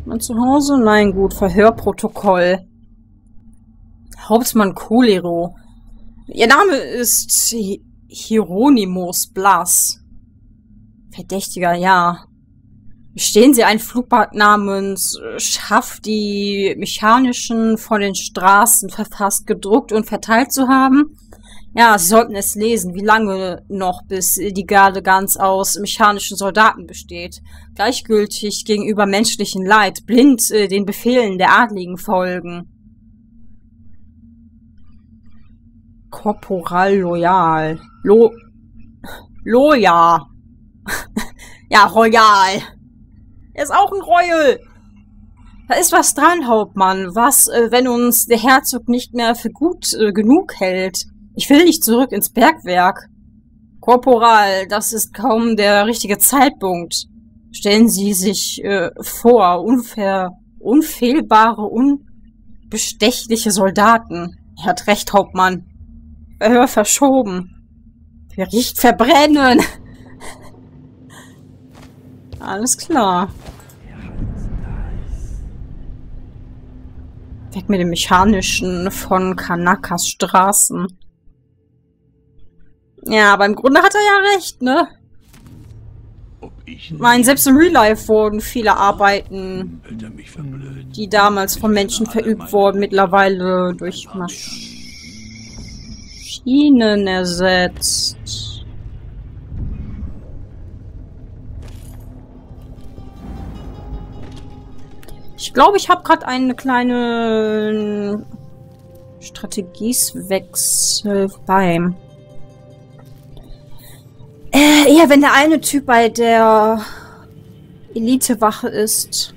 Mein Zuhause? Nein, gut. Verhörprotokoll. Hauptmann Cholero. Ihr Name ist Hieronymus Blas. Verdächtiger, ja. Stehen Sie ein Flugblatt namens Schafft die Mechanischen von den Straßen verfasst, gedruckt und verteilt zu haben? Ja, Sie sollten es lesen. Wie lange noch, bis die Garde ganz aus mechanischen Soldaten besteht? Gleichgültig gegenüber menschlichem Leid, blind den Befehlen der Adligen folgen. Korporal Loyal. Loyal. Ja, Royal. Er ist auch ein Royal. Da ist was dran, Hauptmann. Was, wenn uns der Herzog nicht mehr für gut genug hält? Ich will nicht zurück ins Bergwerk. Korporal, das ist kaum der richtige Zeitpunkt. Stellen Sie sich vor, unfehlbare, unbestechliche Soldaten. Er hat recht, Hauptmann. Verhör verschoben. Gericht verbrennen. Alles klar. Weg mit dem Mechanischen von Kanakas Straßen. Ja, aber im Grunde hat er ja recht, ne? Ich meine, selbst im Real Life wurden viele Arbeiten, die damals von Menschen verübt wurden, mittlerweile durch Maschinen ersetzt. Ich glaube, ich habe gerade einen kleinen Strategiewechsel beim. Ja, wenn der eine Typ bei der Elitewache ist.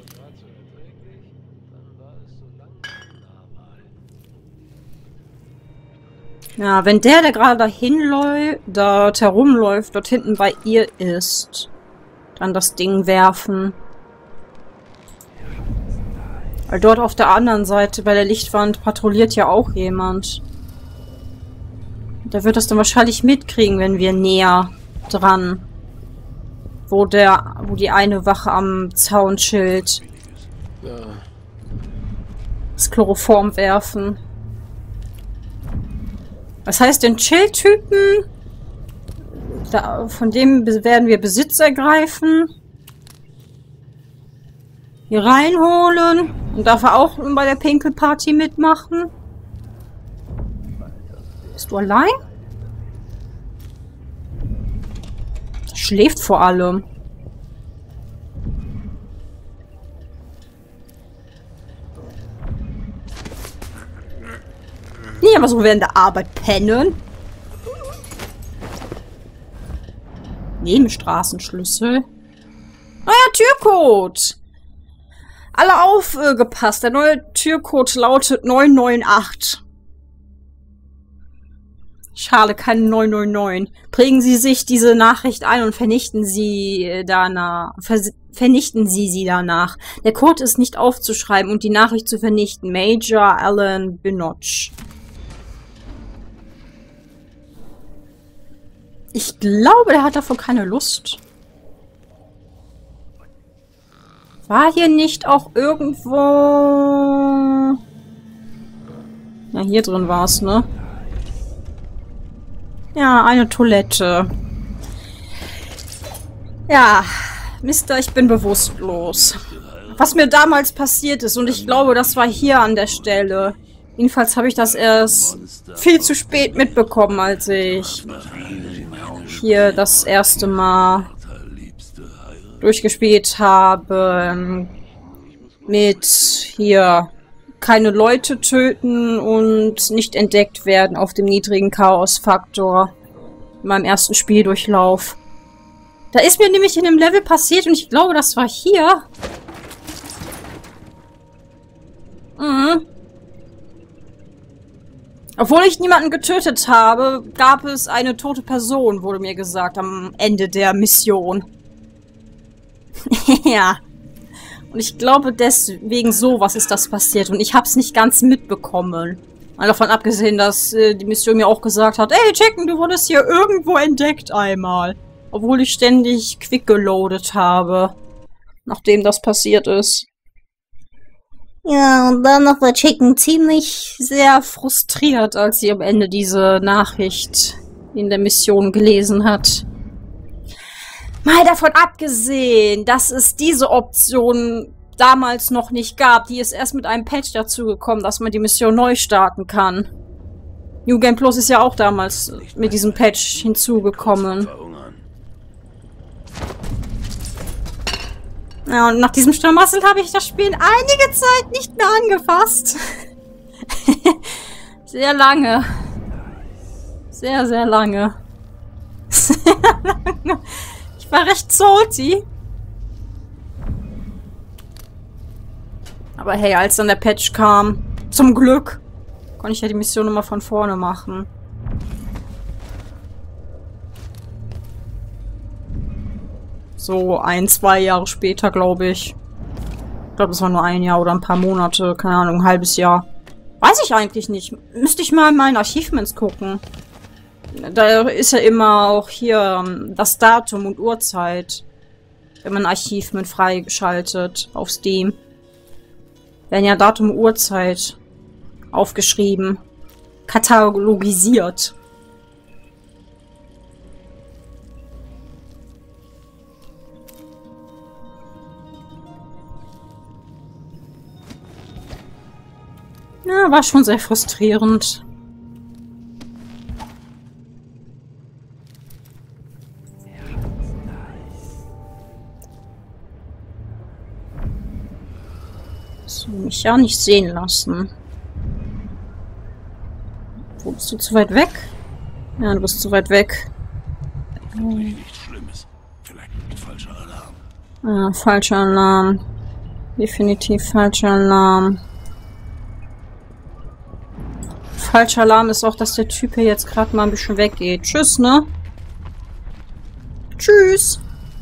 Ja, wenn der gerade dahin läuft, dort herumläuft, dort hinten bei ihr ist, dann das Ding werfen. Weil dort auf der anderen Seite bei der Lichtwand patrouilliert ja auch jemand. Der wird das dann wahrscheinlich mitkriegen, wenn wir näher dran. Wo die eine Wache am Zaun chillt. Das Chloroform werfen. Was heißt den Chill-Typen? Von dem werden wir Besitz ergreifen. Hier reinholen. Und darf er auch bei der Pinkelparty mitmachen? Bist du allein? Er schläft vor allem. Nicht aber so während der Arbeit pennen. Nebenstraßenschlüssel. Neuer Türcode. Alle aufgepasst. Der neue Türcode lautet 998. Schade, keine 999. Prägen Sie sich diese Nachricht ein und vernichten Sie sie danach. Der Code ist nicht aufzuschreiben und die Nachricht zu vernichten. Major Alan Binoch. Ich glaube, der hat davon keine Lust. War hier nicht auch irgendwo... Ja, hier drin war es, ne? Ja, eine Toilette. Ja, Mister, ich bin bewusstlos. Was mir damals passiert ist, und ich glaube, das war hier an der Stelle. Jedenfalls habe ich das erst viel zu spät mitbekommen, als ich hier das erste Mal durchgespielt habe. Mit hier keine Leute töten und nicht entdeckt werden auf dem niedrigen Chaos-Faktor in meinem ersten Spieldurchlauf. Da ist mir nämlich in einem Level passiert und ich glaube, das war hier. Obwohl ich niemanden getötet habe, gab es eine tote Person, wurde mir gesagt, am Ende der Mission. Ja. Und ich glaube, deswegen sowas ist das passiert. Und ich habe es nicht ganz mitbekommen. Mal davon abgesehen, dass die Mission mir auch gesagt hat, ey, checken, du wurdest hier irgendwo entdeckt einmal. Obwohl ich ständig quick geloadet habe, nachdem das passiert ist. Ja, und dann noch war Chicken ziemlich sehr frustriert, als sie am Ende diese Nachricht in der Mission gelesen hat. Mal davon abgesehen, dass es diese Option damals noch nicht gab. Die ist erst mit einem Patch dazugekommen, dass man die Mission neu starten kann. New Game Plus ist ja auch damals mit diesem Patch hinzugekommen. Ja, und nach diesem Schlamassel habe ich das Spiel einige Zeit nicht mehr angefasst. Sehr lange. Sehr, sehr lange. Sehr lange. Ich war recht salty. Aber hey, als dann der Patch kam, zum Glück, konnte ich ja die Mission nochmal von vorne machen. So 1-2 Jahre später, glaube ich. Ich glaube, es war nur ein Jahr oder ein paar Monate, keine Ahnung, ein halbes Jahr. Weiß ich eigentlich nicht. Müsste ich mal in meinen Achievements gucken. Da ist ja immer auch hier das Datum und Uhrzeit, wenn man ein Achievement freigeschaltet auf Steam. Werden ja Datum und Uhrzeit aufgeschrieben. Katalogisiert. Ja, war schon sehr frustrierend. So, mich ja nicht sehen lassen. Wo bist du zu weit weg? Ja, du bist zu weit weg. Nichts Schlimmes. Vielleicht falscher Alarm. Ja, falscher Alarm. Definitiv falscher Alarm. Falscher Alarm ist auch, dass der Typ hier jetzt gerade mal ein bisschen weggeht. Tschüss, ne? Tschüss.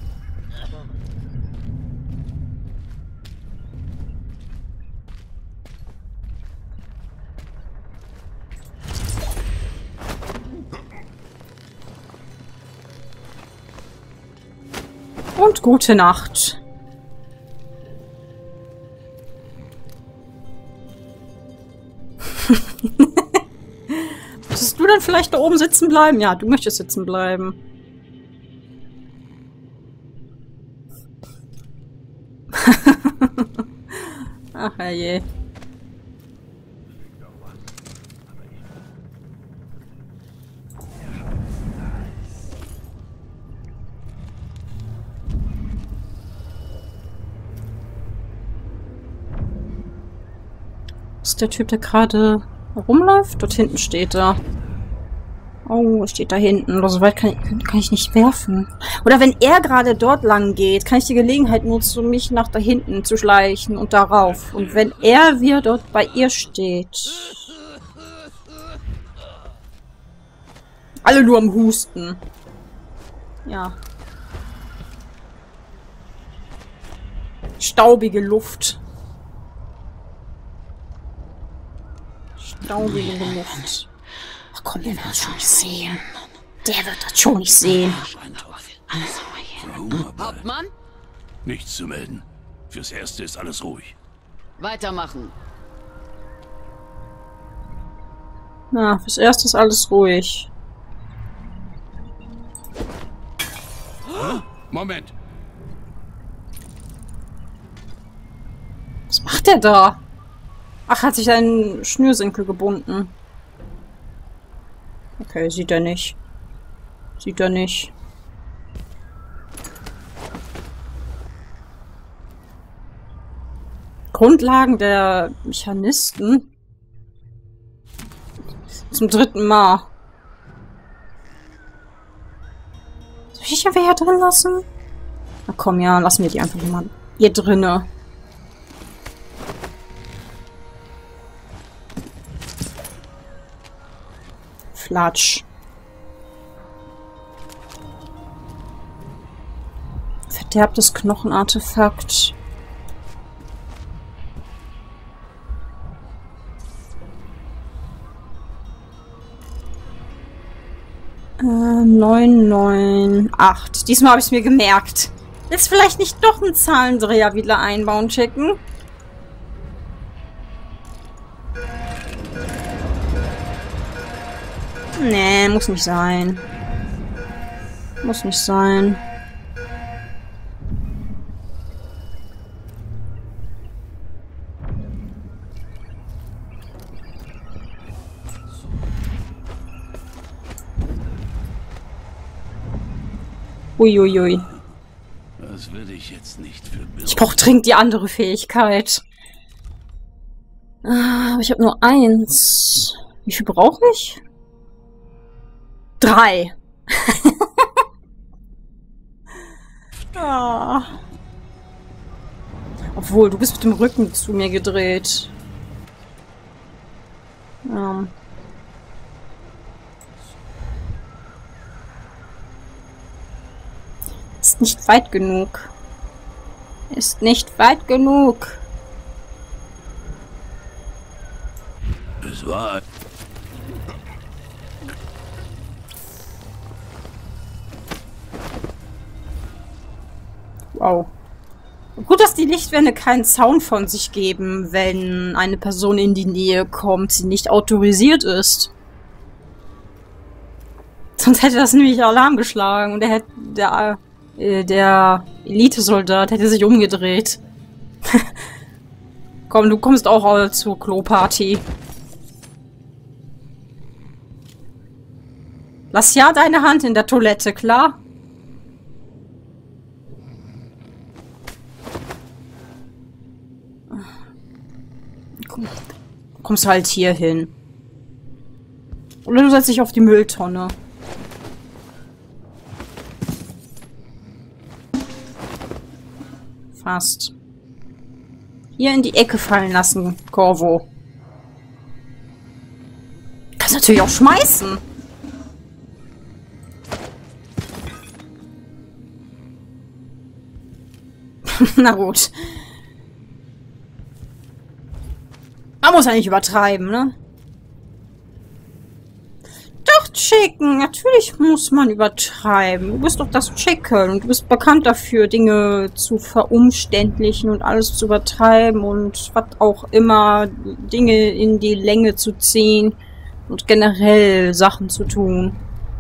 Und gute Nacht. Möchtest du dann vielleicht da oben sitzen bleiben? Ja, du möchtest sitzen bleiben. Ach herrje. Ist der Typ, der gerade rumläuft? Dort hinten steht er. Oh, steht da hinten. Oder so weit kann ich nicht werfen. Oder wenn er gerade dort lang geht, kann ich die Gelegenheit nutzen, mich nach da hinten zu schleichen und darauf. Und wenn er wieder dort bei ihr steht. Alle nur am Husten. Ja. Staubige Luft. Staubige Luft. Ach komm, der wird das schon nicht sehen. Der wird das schon nicht sehen. Hauptmann? Nichts zu melden. Fürs Erste ist alles ruhig. Weitermachen. Na, fürs Erste ist alles ruhig. Moment. Was macht der da? Ach, hat sich einen Schnürsenkel gebunden. Okay, sieht er nicht. Sieht er nicht. Grundlagen der Mechanisten. Zum 3. Mal. Soll ich einfach hier drin lassen? Na komm, ja, lassen wir die einfach mal hier drinne. Flatsch. Verderbtes Knochenartefakt. Äh, 998. Diesmal habe ich es mir gemerkt. Jetzt vielleicht nicht doch einen Zahlendreher wieder einbauen, checken. Nee, muss nicht sein. Muss nicht sein. Uiuiui. Das würde ich jetzt nicht für Ich brauche dringend die andere Fähigkeit. Aber ich habe nur 1. Wie viel brauche ich? 3. Ah. Obwohl, du bist mit dem Rücken zu mir gedreht. Ja. Ist nicht weit genug. Ist nicht weit genug. Es war... Wow. Gut, dass die Lichtwände keinen Sound von sich geben, wenn eine Person in die Nähe kommt, sie nicht autorisiert ist. Sonst hätte das nämlich Alarm geschlagen und der Elitesoldat hätte sich umgedreht. Komm, du kommst auch zur Kloparty. Lass ja deine Hand in der Toilette, klar? Kommst halt hier hin. Oder du setzt dich auf die Mülltonne. Fast. Hier in die Ecke fallen lassen, Corvo. Kannst natürlich auch schmeißen. Na gut. Man muss ja nicht übertreiben, ne? Doch, Chicken. Natürlich muss man übertreiben. Du bist doch das Chicken. Und du bist bekannt dafür, Dinge zu verumständlichen und alles zu übertreiben und was auch immer, Dinge in die Länge zu ziehen und generell Sachen zu tun.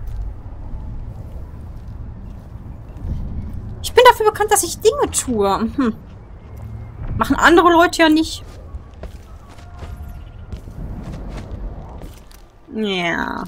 Ich bin dafür bekannt, dass ich Dinge tue. Machen andere Leute ja nicht. Ja.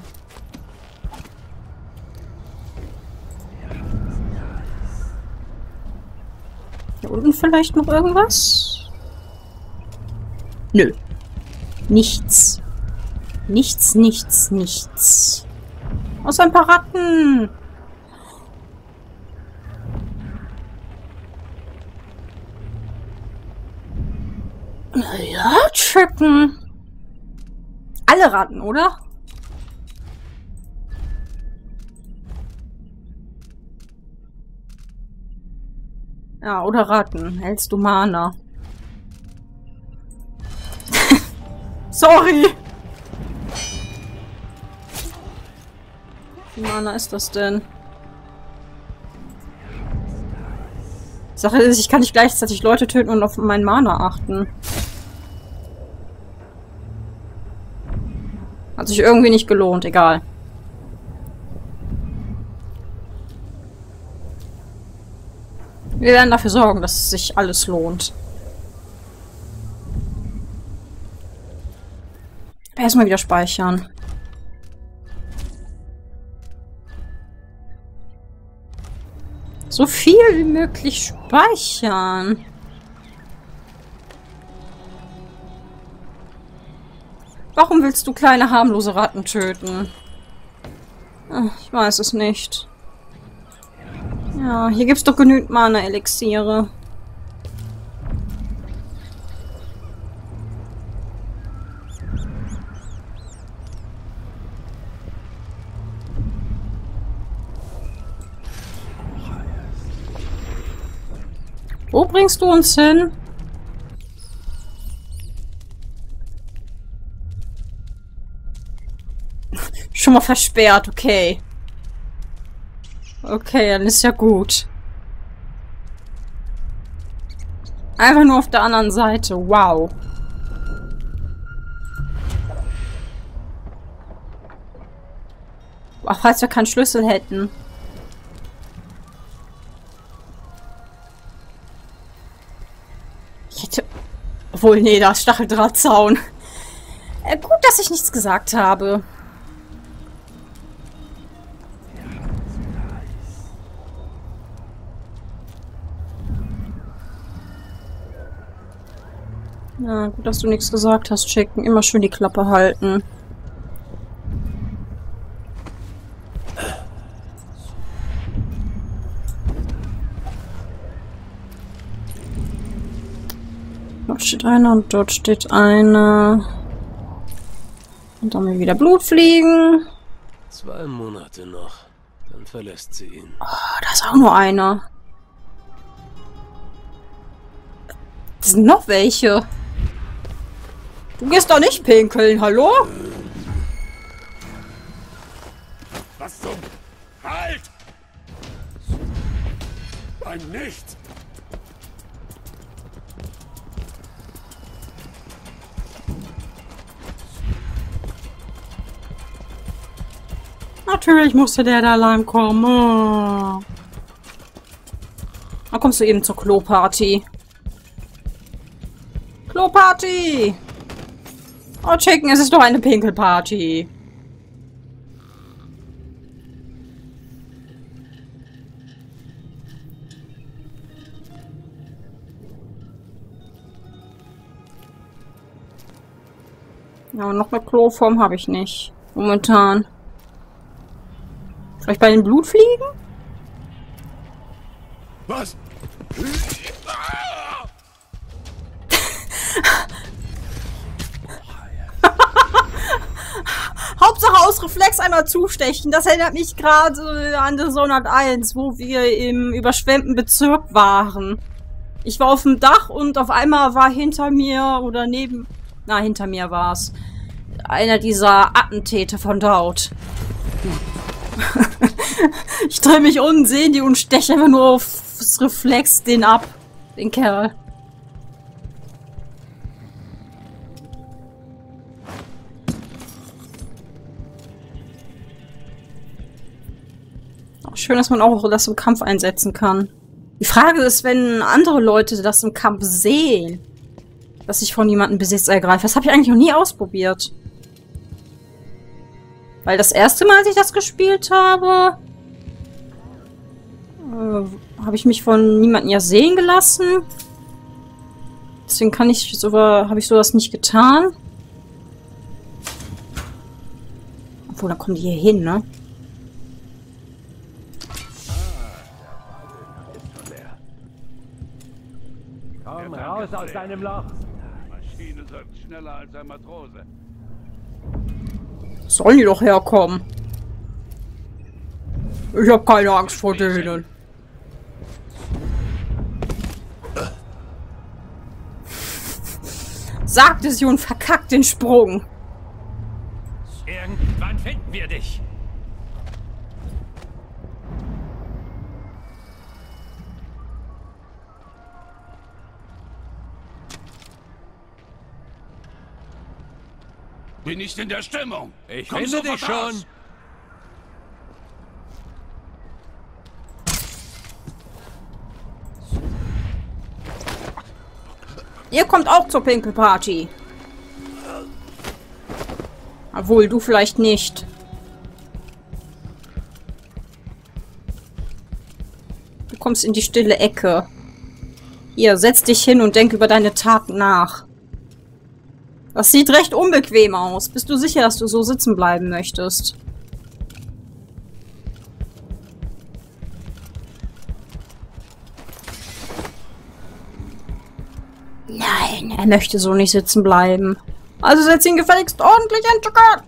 Hier unten vielleicht noch irgendwas? Nö. Nichts. Nichts, nichts, nichts. Außer ein paar Ratten. Ja, Chicken. Alle Ratten, oder? Ja, oder Ratten. Hältst du Mana? Sorry! Wie viel Mana ist das denn? Sache ist, ich kann nicht gleichzeitig Leute töten und auf meinen Mana achten. Hat sich irgendwie nicht gelohnt, egal. Wir werden dafür sorgen, dass sich alles lohnt. Erstmal wieder speichern. So viel wie möglich speichern. Warum willst du kleine harmlose Ratten töten? Ach, ich weiß es nicht. Ja, hier gibt's doch genügend Mana-Elixiere. Wo bringst du uns hin? Schon mal versperrt, okay. Okay, dann ist ja gut. Einfach nur auf der anderen Seite. Wow. Ach, falls wir keinen Schlüssel hätten. Ich hätte... Obwohl, nee, da ist Stacheldrahtzaun. Gut, dass ich nichts gesagt habe. Ja, gut, dass du nichts gesagt hast, Chicken. Immer schön die Klappe halten. Dort steht einer und dort steht einer. Und dann haben wir wieder Blutfliegen. 2 Monate noch. Dann verlässt sie ihn. Oh, da ist auch nur einer. Es sind noch welche. Du gehst doch nicht pinkeln, hallo? Was zum... Halt! Ein Nichts! Natürlich musste der da allein kommen. Oh. Dann kommst du eben zur Kloparty. Kloparty! Oh, Chicken, es ist doch eine Pinkelparty. Ja, noch eine Kloform habe ich nicht. Momentan. Vielleicht bei den Blutfliegen? Was? Hauptsache aus Reflex einmal zustechen. Das erinnert mich gerade an Dishonored 1, wo wir im überschwemmten Bezirk waren. Ich war auf dem Dach und auf einmal war hinter mir oder neben... Na, hinter mir war es. Einer dieser Attentäter von Daud. Ich drehe mich um, sehe die und steche einfach nur aufs Reflex den ab. Den Kerl. Schön, dass man auch das im Kampf einsetzen kann. Die Frage ist, wenn andere Leute das im Kampf sehen, dass ich von jemandem Besitz ergreife. Das habe ich eigentlich noch nie ausprobiert. Weil das erste Mal, als ich das gespielt habe, habe ich mich von niemandem ja sehen gelassen. Deswegen habe ich sowas nicht getan. Obwohl, dann kommen die hier hin, ne? Komm raus aus deinem Loch! Die Maschine säuft schneller als ein Matrose. Sollen die doch herkommen? Ich habe keine Angst vor denen. Sagte sie und verkackt den Sprung. Irgendwann finden wir dich! Bin nicht in der Stimmung. Ich Komm finde dich sofort schon! raus. Ihr kommt auch zur Pinkelparty. Obwohl, du vielleicht nicht. Du kommst in die stille Ecke. Hier, setz dich hin und denk über deine Taten nach. Das sieht recht unbequem aus. Bist du sicher, dass du so sitzen bleiben möchtest? Nein, er möchte so nicht sitzen bleiben. Also setz ihn gefälligst ordentlich an, Zucker!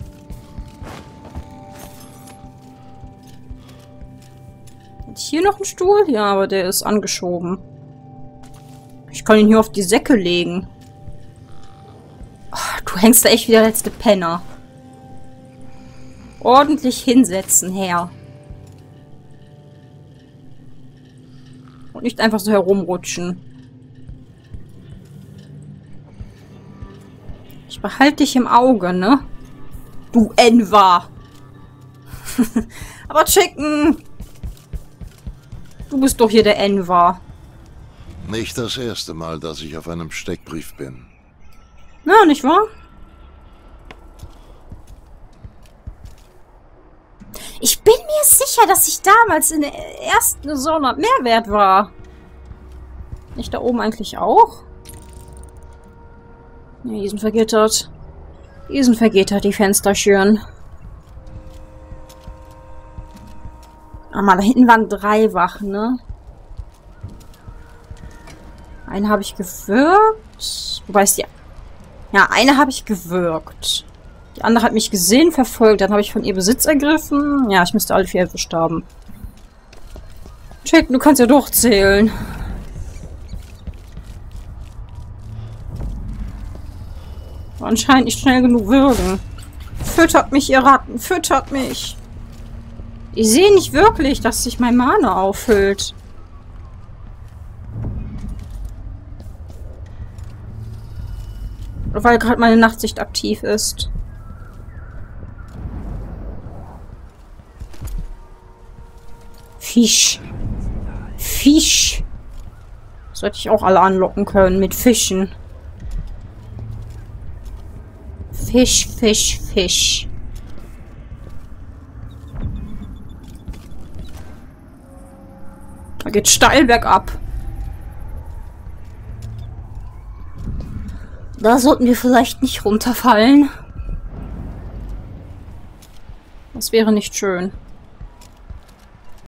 Hat hier noch einen Stuhl? Ja, aber der ist angeschoben. Ich kann ihn hier auf die Säcke legen. Oh, du hängst da echt wie der letzte Penner. Ordentlich hinsetzen, Herr. Und nicht einfach so herumrutschen. Ich behalte dich im Auge, ne? Du Enver! Aber Chicken! Du bist doch hier der Enver. Nicht das erste Mal, dass ich auf einem Steckbrief bin. Na, nicht wahr? Ich bin mir sicher, dass ich damals in der ersten Saison Mehrwert war. Nicht da oben eigentlich auch? Ja, die sind vergittert. Die sind vergittert, die Fensterschüren. Ah, mal, da hinten waren 3 Wachen, ne? Eine habe ich gewürgt. Wobei es die... Ja, eine habe ich gewürgt. Die andere hat mich gesehen, verfolgt. Dann habe ich von ihr Besitz ergriffen. Ja, ich müsste alle 4 erwischt haben. Check, du kannst ja durchzählen. Aber anscheinend nicht schnell genug würgen. Füttert mich, ihr Ratten. Füttert mich. Ich sehe nicht wirklich, dass sich mein Mana auffüllt. Weil gerade meine Nachtsicht aktiv ist. Fisch. Fisch. Sollte ich auch alle anlocken können mit Fischen. Fisch, Fisch, Fisch. Da geht steil bergab. Da sollten wir vielleicht nicht runterfallen. Das wäre nicht schön.